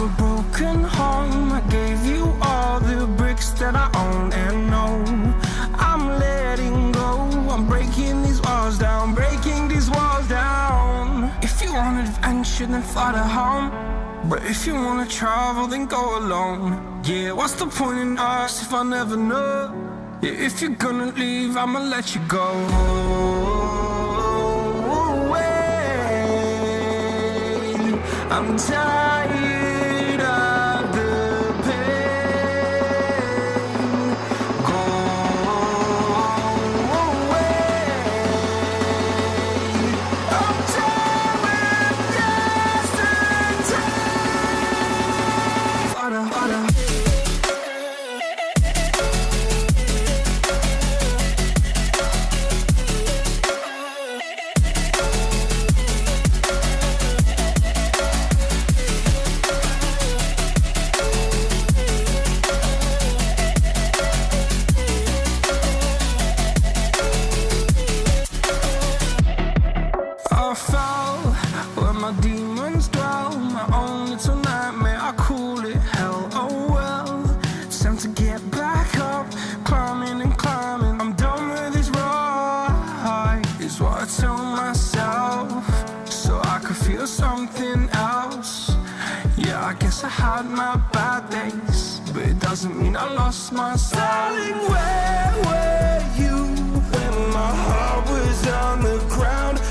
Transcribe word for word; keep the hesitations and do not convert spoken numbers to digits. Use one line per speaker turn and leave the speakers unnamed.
a broken home. I gave you all the bricks that I own and know. I'm letting go. I'm breaking these walls down, breaking these walls down. If you want adventure, then fly to home. But if you wanna travel, then go alone. Yeah, what's the point in us if I never know? Yeah, if you're gonna leave, I'ma let you go. Away. I'm tired of the pain. Go away. I'm tired of yesterday. Harder, harder. I had my bad days, but it doesn't mean I lost myself. Darling, where were you when my heart was on the ground?